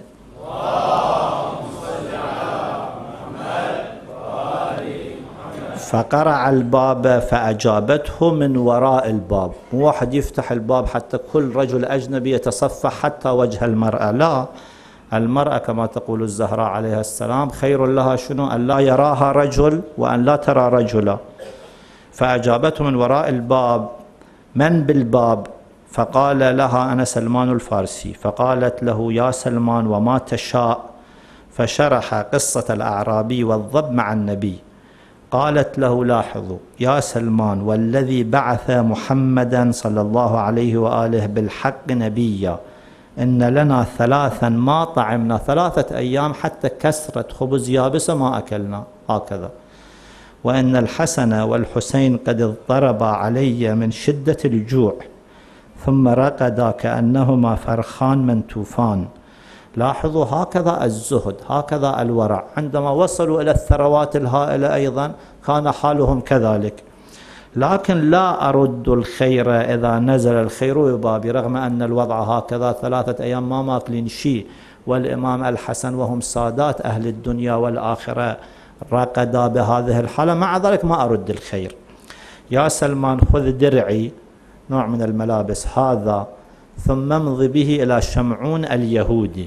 فقرع الباب فأجابته من وراء الباب. مو واحد يفتح الباب حتى كل رجل أجنبي يتصفح حتى وجه المرأة، لا، المرأة كما تقول الزهراء عليها السلام خير لها شنو؟ أن لا يراها رجل وأن لا ترى رجلا. فأجابته من وراء الباب من بالباب؟ فقال لها أنا سلمان الفارسي. فقالت له يا سلمان وما تشاء؟ فشرح قصة الأعرابي والضب مع النبي. قالت له لاحظوا يا سلمان والذي بعث محمدا صلى الله عليه وآله بالحق نبيا إن لنا 3 ما طعمنا 3 أيام حتى كسرة خبز يابسة ما أكلنا هكذا، وإن الحسن والحسين قد اضطربا علي من شدة الجوع ثم رقدا كأنهما فرخان منتوفان. لاحظوا هكذا الزهد، هكذا الورع. عندما وصلوا إلى الثروات الهائلة أيضا كان حالهم كذلك. لكن لا أرد الخير إذا نزل الخير ببابي، رغم أن الوضع هكذا 3 أيام ما ماكلين شيء، والإمام الحسن وهم سادات أهل الدنيا والآخرة رقدا بهذه الحالة، مع ذلك ما أرد الخير. يا سلمان خذ درعي، نوع من الملابس هذا، ثم امض به إلى شمعون اليهودي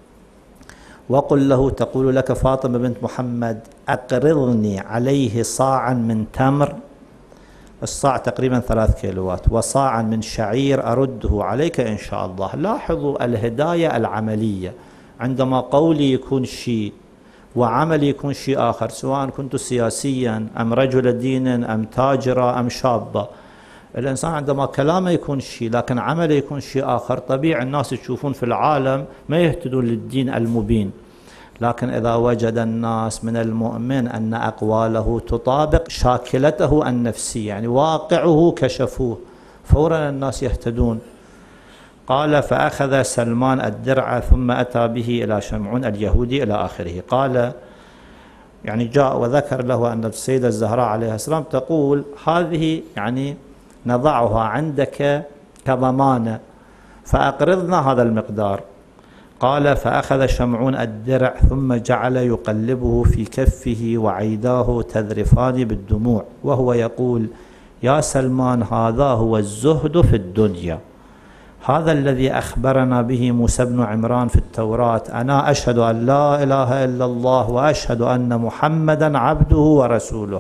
وقل له تقول لك فاطمة بنت محمد أقرضني عليه صاعا من تمر، الصاع تقريبا 3 كيلوات، وصاعا من شعير أرده عليك إن شاء الله. لاحظوا الهداية العملية، عندما قولي يكون شيء وعملي يكون شيء آخر، سواء كنت سياسيا أم رجل دين أم تاجرة أم شابة. الإنسان عندما كلامه يكون شيء لكن عمله يكون شيء آخر، طبيعي الناس يشوفون في العالم ما يهتدون للدين المبين. لكن إذا وجد الناس من المؤمن أن أقواله تطابق شاكلته النفسية، يعني واقعه كشفوه، فورا الناس يهتدون. قال فأخذ سلمان الدرع ثم أتى به إلى شمعون اليهودي إلى آخره. قال يعني جاء وذكر له أن السيدة الزهراء عليه السلام تقول هذه يعني نضعها عندك كضمانة، فأقرضنا هذا المقدار. قال فأخذ شمعون الدرع ثم جعل يقلبه في كفه وعيداه تذرفان بالدموع وهو يقول يا سلمان هذا هو الزهد في الدنيا، هذا الذي أخبرنا به موسى بن عمران في التوراة، أنا أشهد أن لا إله إلا الله وأشهد أن محمدا عبده ورسوله.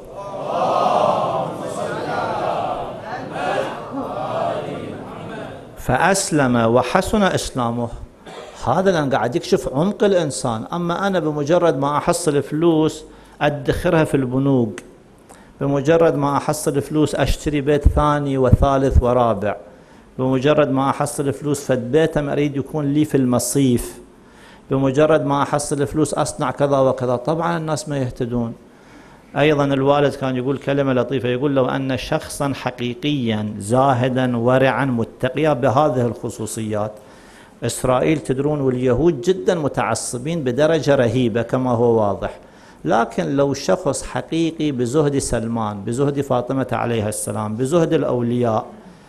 فأسلم وحسن إسلامه. هذا لأن قاعد يكشف عمق الإنسان. أما أنا بمجرد ما أحصل فلوس أدخرها في البنوك، بمجرد ما أحصل فلوس أشتري بيت ثاني وثالث ورابع، بمجرد ما أحصل فلوس فد بيت أريد يكون لي في المصيف، بمجرد ما أحصل فلوس أصنع كذا وكذا، طبعا الناس ما يهتدون. أيضا الوالد كان يقول كلمة لطيفة، يقول لو أن شخصا حقيقيا زاهدا ورعا متقيا بهذه الخصوصيات، إسرائيل تدرون واليهود جدا متعصبين بدرجة رهيبة كما هو واضح، لكن لو شخص حقيقي بزهد سلمان، بزهد فاطمة عليها السلام، بزهد الأولياء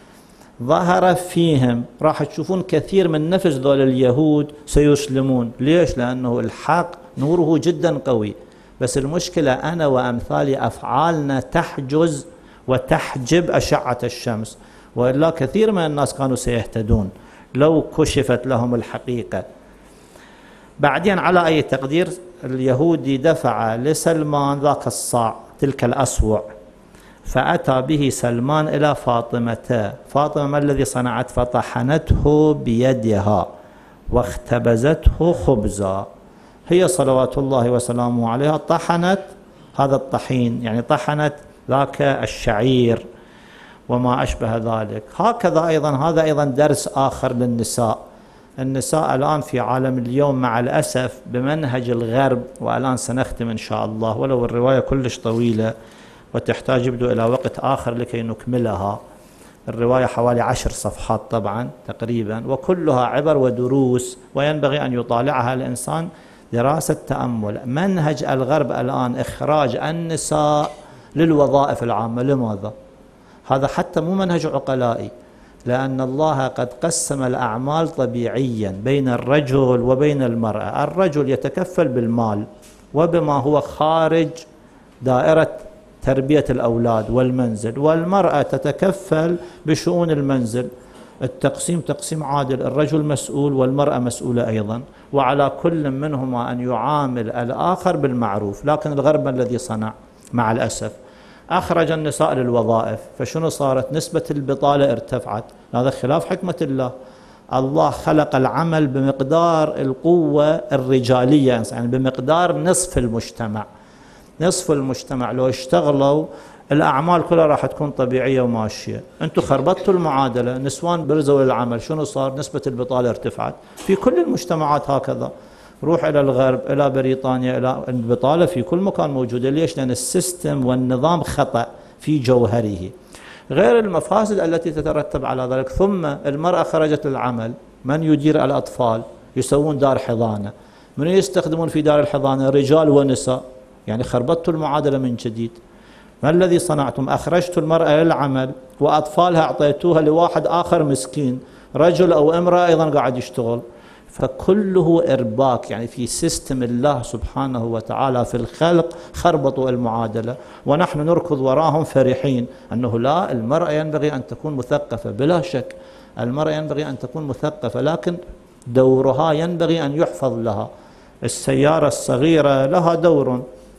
ظهر فيهم، راح تشوفون كثير من نفس ذول اليهود سيسلمون. ليش؟ لأنه الحق نوره جدا قوي، بس المشكلة أنا وأمثالي أفعالنا تحجز وتحجب أشعة الشمس، وإلا كثير من الناس كانوا سيهتدون لو كشفت لهم الحقيقة. بعدين على أي تقدير اليهودي دفع لسلمان ذاك الصاع، تلك الأسوع، فأتى به سلمان إلى فاطمة. فاطمة ما الذي صنعت؟ فطحنته بيدها واختبزته خبزا. هي صلوات الله وسلامه عليها طحنت هذا الطحين، يعني طحنت ذاك الشعير وما أشبه ذلك. هكذا أيضا هذا أيضا درس آخر للنساء. النساء الآن في عالم اليوم مع الأسف بمنهج الغرب، والآن سنختم إن شاء الله، ولو الرواية كلش طويلة وتحتاج يبدو إلى وقت آخر لكي نكملها. الرواية حوالي 10 صفحات طبعا تقريبا، وكلها عبر ودروس، وينبغي أن يطالعها الإنسان دراسة تأمل. منهج الغرب الآن إخراج النساء للوظائف العامة. لماذا؟ هذا حتى مو منهج عقلائي، لأن الله قد قسم الأعمال طبيعيا بين الرجل وبين المرأة. الرجل يتكفل بالمال وبما هو خارج دائرة تربية الأولاد والمنزل، والمرأة تتكفل بشؤون المنزل. التقسيم تقسيم عادل، الرجل مسؤول والمرأة مسؤولة أيضا، وعلى كل منهما أن يعامل الآخر بالمعروف. لكن الغرب الذي صنع مع الأسف أخرج النساء للوظائف، فشنو صارت؟ نسبة البطالة ارتفعت. هذا خلاف حكمة الله. الله خلق العمل بمقدار القوة الرجالية، يعني بمقدار نصف المجتمع. نصف المجتمع لو اشتغلوا الأعمال كلها راح تكون طبيعية وماشية. أنتم خربطتوا المعادلة، نسوان برزوا للعمل، شنو صار؟ نسبة البطالة ارتفعت. في كل المجتمعات هكذا. روح إلى الغرب، إلى بريطانيا، إلى البطالة في كل مكان موجودة. ليش؟ لأن السيستم والنظام خطأ في جوهره، غير المفاسد التي تترتب على ذلك. ثم المرأة خرجت للعمل، من يدير الأطفال؟ يسوون دار حضانة. من يستخدمون في دار الحضانة؟ رجال ونساء. يعني خربطتوا المعادلة من جديد. ما الذي صنعتم؟ أخرجتوا المرأة للعمل وأطفالها أعطيتوها لواحد آخر مسكين، رجل أو امرأة أيضا قاعد يشتغل. فكله إرباك، يعني في سيستم الله سبحانه وتعالى في الخلق خربطوا المعادلة، ونحن نركض وراهم فرحين أنه لا، المرأة ينبغي أن تكون مثقفة. بلا شك المرأة ينبغي أن تكون مثقفة، لكن دورها ينبغي أن يحفظ لها. السيارة الصغيرة لها دور،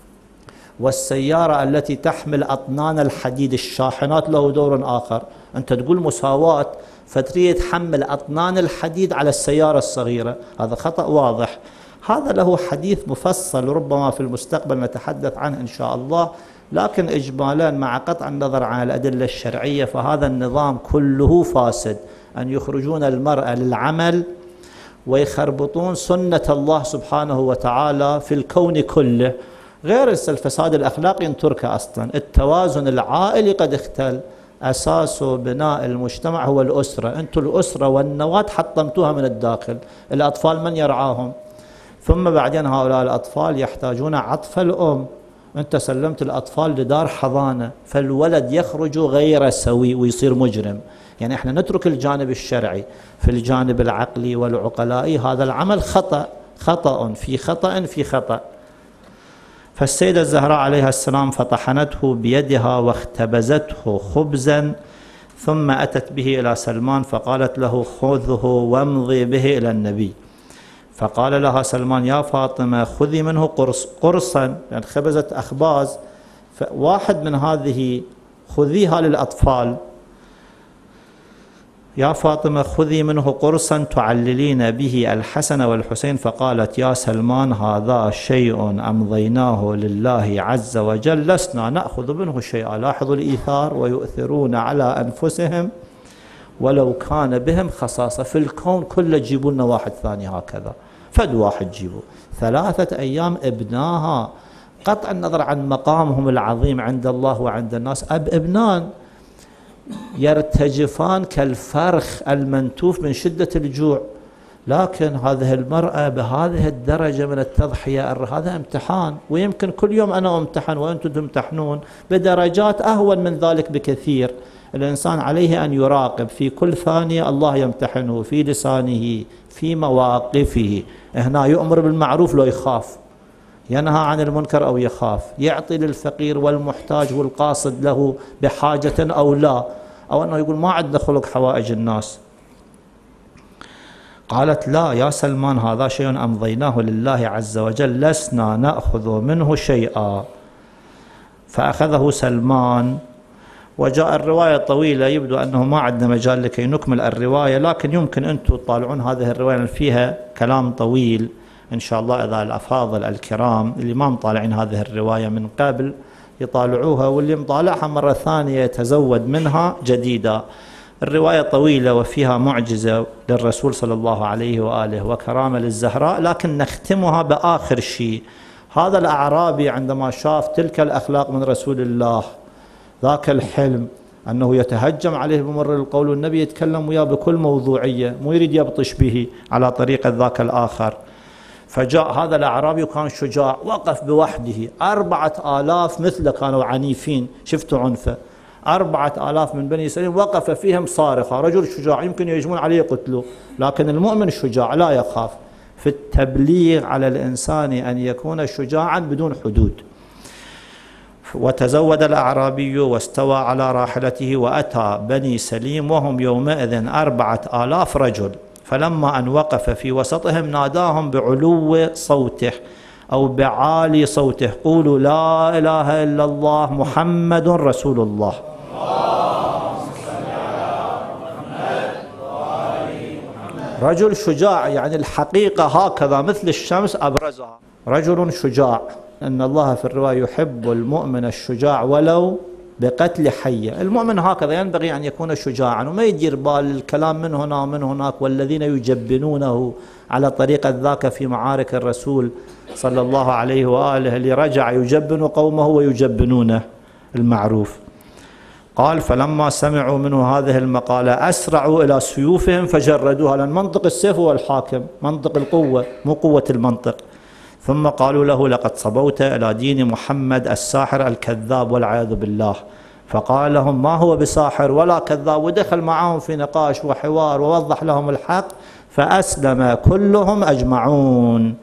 والسيارة التي تحمل أطنان الحديد الشاحنات له دور آخر. أنت تقول مساواة فتريد تحمل أطنان الحديد على السيارة الصغيرة، هذا خطأ واضح. هذا له حديث مفصل ربما في المستقبل نتحدث عنه إن شاء الله، لكن إجمالا مع قطع النظر عن الأدلة الشرعية فهذا النظام كله فاسد. أن يخرجون المرأة للعمل ويخربطون سنة الله سبحانه وتعالى في الكون كله، غير الفساد الأخلاقي تركه أصلا. التوازن العائلي قد اختل، أساس بناء المجتمع هو الأسرة. أنتم الأسرة والنواة حطمتوها من الداخل. الأطفال من يرعاهم؟ ثم بعدين هؤلاء الأطفال يحتاجون عطف الأم. أنت سلمت الأطفال لدار حضانة، فالولد يخرج غير سوي ويصير مجرم. يعني احنا نترك الجانب الشرعي، في الجانب العقلي والعقلائي هذا العمل خطأ في خطأ. فالسيدة الزهراء عليها السلام فطحنته بيدها واختبزته خبزا، ثم أتت به إلى سلمان فقالت له خذه وامضي به إلى النبي. فقال لها سلمان يا فاطمة خذي منه قرصا، يعني خبزت أخباز، واحد من هذه خذيها للأطفال، يا فاطمة خذي منه قرصا تعللين به الحسن والحسين. فقالت يا سلمان هذا شيء أمضيناه لله عز وجل لسنا نأخذ منه شيئا. لاحظوا الإيثار، ويؤثرون على أنفسهم ولو كان بهم خصاصة. في الكون كله جيبوا لنا واحد ثاني هكذا، فد واحد جيبوا. 3 أيام ابناها، قطع النظر عن مقامهم العظيم عند الله وعند الناس، ابنان يرتجفان كالفرخ المنتوف من شدة الجوع، لكن هذه المرأة بهذه الدرجة من التضحية، هذا امتحان، ويمكن كل يوم أنا أمتحن وأنتم تمتحنون بدرجات أهون من ذلك بكثير. الإنسان عليه أن يراقب في كل ثانية الله يمتحنه في لسانه في مواقفه. هنا يؤمر بالمعروف لو يخاف، ينهى عن المنكر أو يخاف، يعطي للفقير والمحتاج والقاصد له بحاجة أو لا، أو أنه يقول ما عندنا خلق حوائج الناس. قالت لا يا سلمان هذا شيء أمضيناه لله عز وجل لسنا نأخذ منه شيئا. فأخذه سلمان. وجاء الرواية طويلة، يبدو أنه ما عندنا مجال لكي نكمل الرواية، لكن يمكن أنتم تطالعون هذه الرواية فيها كلام طويل إن شاء الله. إذا الأفاضل الكرام اللي ما مطالعين هذه الرواية من قبل يطالعوها، واللي مطالعها مرة ثانية يتزود منها جديدة. الرواية طويلة وفيها معجزة للرسول صلى الله عليه وآله وكرامة للزهراء، لكن نختمها بآخر شيء. هذا الأعرابي عندما شاف تلك الأخلاق من رسول الله، ذاك الحلم، أنه يتهجم عليه بمر القول والنبي يتكلم وياه بكل موضوعية، مو يريد يبطش به على طريقة ذاك الآخر. فجاء هذا الأعرابي وكان شجاع، وقف بوحده، 4000 مثله كانوا عنيفين، شفتوا عنفه، 4000 من بني سليم وقف فيهم صارخا، رجل شجاع يمكن يهجمون عليه يقتلوه، لكن المؤمن الشجاع لا يخاف. في التبليغ على الإنسان أن يكون شجاعا بدون حدود. وتزود الأعرابي واستوى على راحلته وأتى بني سليم وهم يومئذ 4000 رجل، فلما أن وقف في وسطهم ناداهم بعلو صوته أو بعالي صوته قولوا لا إله إلا الله محمد رسول الله. رجل شجاع، يعني الحقيقة هكذا مثل الشمس أبرزها، رجل شجاع. أن الله في الرواية يحب المؤمن الشجاع ولو بقتل حية. المؤمن هكذا ينبغي أن يكون شجاعا، وما يدير بال الكلام من هنا ومن هناك، والذين يجبنونه على طريقة ذاك في معارك الرسول صلى الله عليه وآله، اللي رجع يجبن قومه ويجبنونه المعروف. قال فلما سمعوا منه هذه المقالة أسرعوا إلى سيوفهم فجردوها، لأن منطق السيف هو الحاكم، منطق القوة مو قوة المنطق. ثم قالوا له لقد صبوت إلى دين محمد الساحر الكذاب والعياذ بالله. فقال لهم ما هو بساحر ولا كذاب، ودخل معهم في نقاش وحوار ووضح لهم الحق، فأسلم كلهم أجمعون.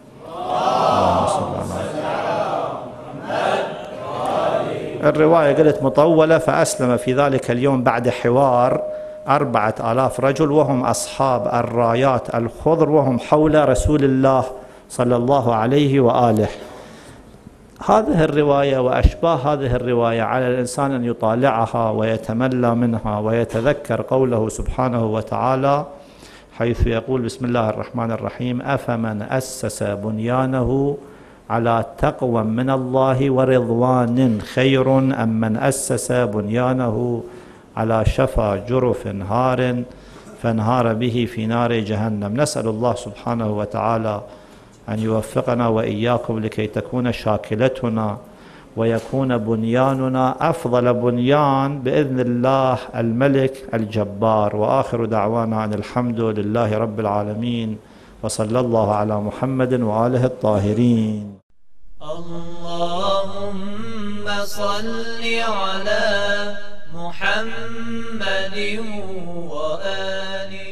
الرواية قلت مطولة. فأسلم في ذلك اليوم بعد حوار 4000 رجل، وهم أصحاب الرايات الخضر، وهم حول رسول الله صلى الله عليه وآله. هذه الرواية وأشباه هذه الرواية على الإنسان أن يطالعها ويتملى منها ويتذكر قوله سبحانه وتعالى حيث يقول بسم الله الرحمن الرحيم أفمن أسس بنيانه على تقوى من الله ورضوان خير أم من أسس بنيانه على شفا جرف هار فانهار به في نار جهنم. نسأل الله سبحانه وتعالى أن يوفقنا وإياكم لكي تكون شاكلتنا ويكون بنياننا أفضل بنيان بإذن الله الملك الجبار. وآخر دعوانا أن الحمد لله رب العالمين، وصلى الله على محمد وآله الطاهرين. اللهم صل على محمد وآله